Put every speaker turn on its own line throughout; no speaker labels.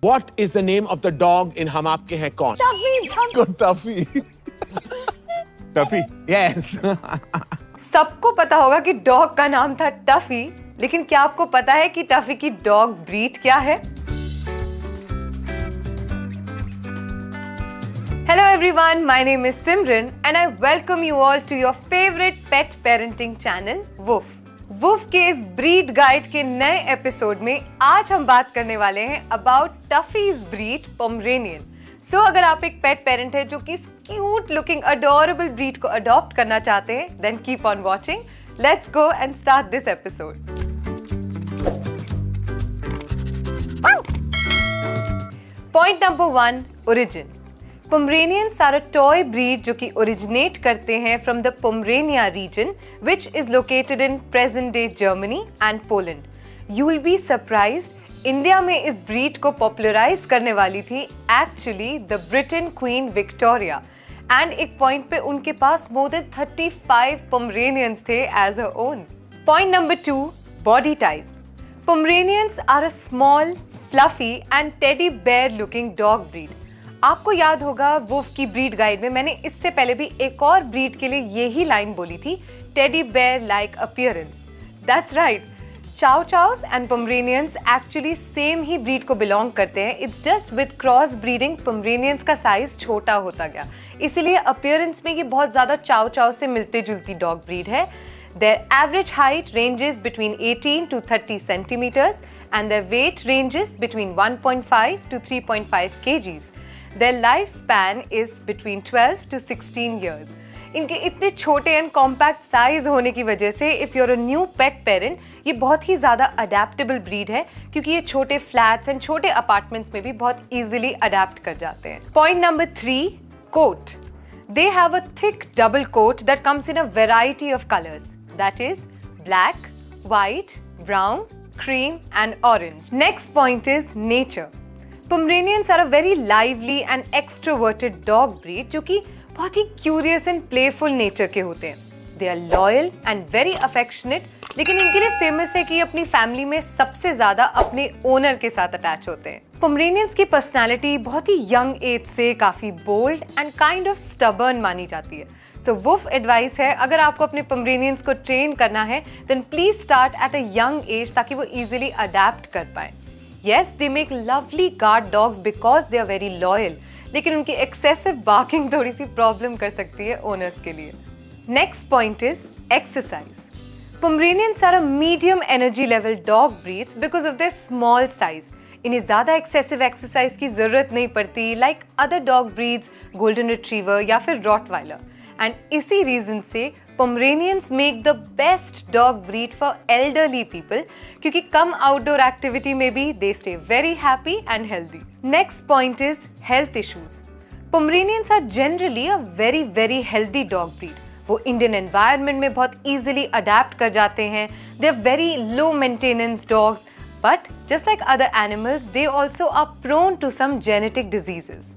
What is the name of the dog in हम आपके हैं कौन?
टफी। टफी।
Yes.
सबको पता होगा कि डॉग का नाम था टफी, लेकिन क्या आपको पता है कि टफी की डॉग ब्रीड क्या है? Hello everyone, my name is Simran and I welcome you all to your favorite pet parenting channel, Woof. Woof के इस ब्रीड गाइड के नए एपिसोड में आज हम बात करने वाले हैं about Tuffy's breed Pomeranian. So अगर आप एक पेट पेरेंट है जो कि इस क्यूट लुकिंग अडोरेबल ब्रीड को अडॉप्ट करना चाहते हैं, then keep on watching. Let's go and start this episode. Point number 1, origin. Pomeranians are a toy breed जो कि originate करते हैं from the Pomerania region, which is located in present-day Germany and Poland. You will be surprised, India में इस breed को popularize करने वाली थी actually the Britain Queen Victoria, and एक point पे उनके पास more than 35 Pomeranians थे as her own. Point number 2, body type. Pomeranians are a small, fluffy and teddy bear-looking dog breed. आपको याद होगा वुफ की ब्रीड गाइड में मैंने इससे पहले भी एक और ब्रीड के लिए यही लाइन बोली थी, teddy bear like appearance. That's right, chow chows and Pomeranians actually same ही ब्रीड को बिलोंग करते हैं। It's just with cross breeding Pomeranians का साइज छोटा होता गया, इसीलिए अपीयरेंस में ये बहुत ज़्यादा चाउ चाउ से मिलती जुलती डॉग ब्रीड है। Their average height ranges between 18 to 30 centimeters and their weight ranges between 1.5 to 3.5 kgs. Their lifespan is between 12 to 16 years. इनके इतने छोटे एंड कॉम्पैक्ट साइज होने की वजह से if you're a new pet parent, ये बहुत ही ज़्यादा अडेप्टेबल ब्रीड है क्योंकि ये छोटे फ्लैट्स एंड छोटे अपार्टमेंट्स में भी बहुत ईजिली अडेप्ट कर जाते हैं। Point number 3, coat. They have a thick double coat that comes in a variety of colors. That is black, white, brown, cream and orange. Next point is nature. Pomeranians are a very lively and extroverted dog breed जो कि बहुत ही curious and playful nature के होते हैं। They are loyal and very affectionate, लेकिन इनके लिए famous है कि अपनी फैमिली में सबसे ज़्यादा अपने ओनर के साथ अटैच होते हैं। Pomeranians की पर्सनैलिटी बहुत ही यंग एज से काफ़ी bold and kind of stubborn मानी जाती है। सो वुफ एडवाइस है, अगर आपको अपने पोमरेनियंस को ट्रेन करना है then please start at a young age ताकि वो इजीली अडेप्ट कर पाए। Yes, they make lovely guard dogs because they are very loyal, लेकिन उनकी एक्सेसिव बार्किंग थोड़ी सी प्रॉब्लम कर सकती है ओनर्स के लिए। Next point is exercise. Pomeranians are a medium energy level dog breeds because of their small size. इन्हें ज़्यादा एक्सेसिव एक्सरसाइज की ज़रूरत नहीं पड़ती like other dog breeds, golden retriever या फिर रॉटवाइलर। एंड इसी रीजन से Pomeranians make the best dog breed for elderly people क्योंकि कम आउटडोर एक्टिविटी में भी they stay very happy and healthy. Next point is health issues. Pomeranians are generally a very very healthy dog breed. वो Indian environment में बहुत easily adapt कर जाते हैं। They are very low maintenance dogs, but just like other animals they also are prone to some genetic diseases.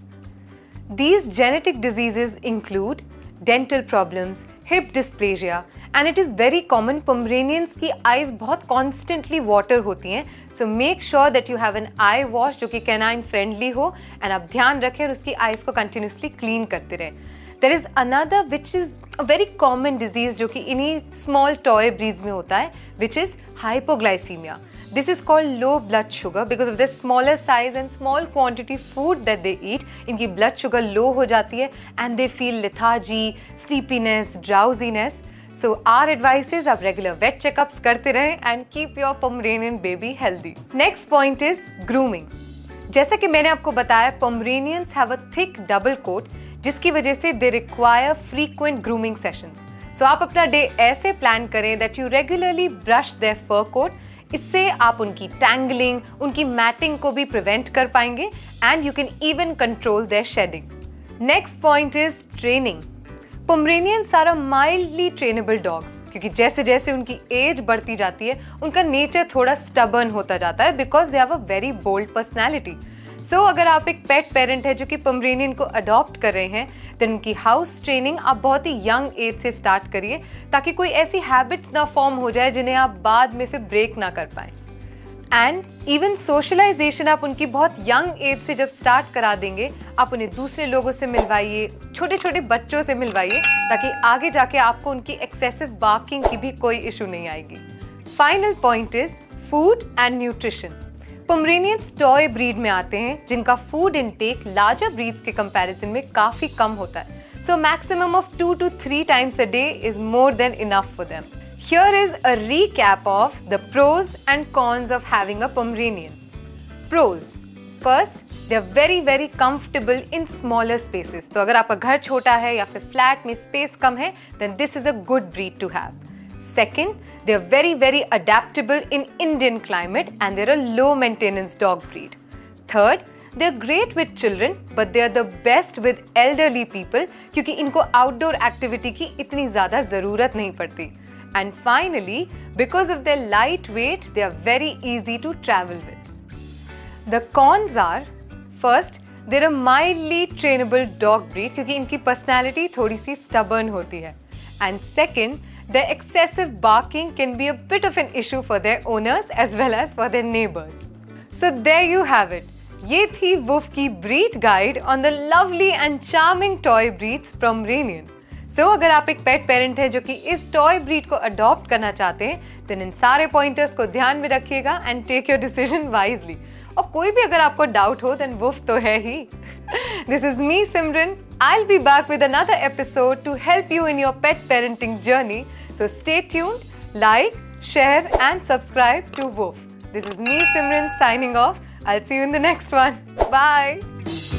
These genetic diseases include dental problems, hip dysplasia, and it is very common Pomeranians की eyes बहुत constantly water होती हैं, so make sure that you have an eye wash जो कि canine friendly हो, and आप ध्यान रखें और उसकी eyes को continuously clean करते रहें। There is another which is a very common disease जो कि इन्हीं small toy breeds में होता है, which is hypoglycemia. This is called low blood sugar because of the smaller size and small quantity food that they eat. इनकी blood sugar low हो जाती है and they feel lethargy, sleepiness, drowsiness. So our advice is आप regular vet checkups करते रहें and keep your Pomeranian baby healthy. Next point is grooming. जैसा कि मैंने आपको बताया, Pomeranians have a thick double coat जिसकी वजह से they require frequent grooming sessions. So आप अपना डे ऐसे प्लान करें that you regularly brush their fur coat. इससे आप उनकी टैंगलिंग, उनकी मैटिंग को भी प्रिवेंट कर पाएंगे and you can even control their shedding. Next point is training. Pomeranians are a mildly trainable dogs क्योंकि जैसे जैसे उनकी एज बढ़ती जाती है उनका नेचर थोड़ा स्टबर्न होता जाता है because they have a very bold personality. So अगर आप एक पेट पेरेंट है जो कि पोमरेनियन को अडॉप्ट कर रहे हैं तो उनकी हाउस ट्रेनिंग आप बहुत ही यंग एज से स्टार्ट करिए ताकि कोई ऐसी हैबिट्स ना फॉर्म हो जाए जिन्हें आप बाद में फिर ब्रेक ना कर पाएं। एंड इवन सोशलाइजेशन आप उनकी बहुत यंग एज से जब स्टार्ट करा देंगे, आप उन्हें दूसरे लोगों से मिलवाइए, छोटे छोटे बच्चों से मिलवाइए, ताकि आगे जाके आपको उनकी एक्सेसिव बार्किंग की भी कोई इशू नहीं आएगी। Final point is food and nutrition. Pomeranians toy breed में आते हैं जिनका फूड इनटेक लार्जर ब्रीड्स के कंपैरिजन में काफी कम होता है, so maximum of 2 to 3 times a day is more than enough for them. Here is a recap of the pros and cons of having a Pomeranian. Pros. First, they are very comfortable in smaller spaces. तो अगर आपका घर छोटा है या फिर flat में space कम है, then this is a good breed to have. Second, they are very adaptable in Indian climate and they're a low maintenance dog breed. Third, they are great with children, but they are the best with elderly people क्योंकि इनको outdoor activity की इतनी ज़्यादा ज़रूरत नहीं पड़ती. And finally, because of their light weight, they are very easy to travel with. The cons are, first, they're a mildly trainable dog breed क्योंकि इनकी personality थोड़ी सी stubborn होती है. And second, their excessive barking can be a bit of an issue for their owners as well as for their neighbors. So there you have it. ये थी Woof की breed guide on the lovely and charming toy breeds Pomeranian. So अगर आप एक pet parent हैं जो कि इस टॉय ब्रीड को अडॉप्ट करना चाहते हैं, देन इन सारे पॉइंटर्स को ध्यान में रखिएगा and take your decision wisely. और कोई भी अगर आपको डाउट हो, देन वुफ तो है ही। This is me Simran. I will be back with another episode to help you in your pet parenting journey. So stay tuned, like, share and subscribe to Woof. This is me, Simran, signing off. I'll see you in the next one. Bye.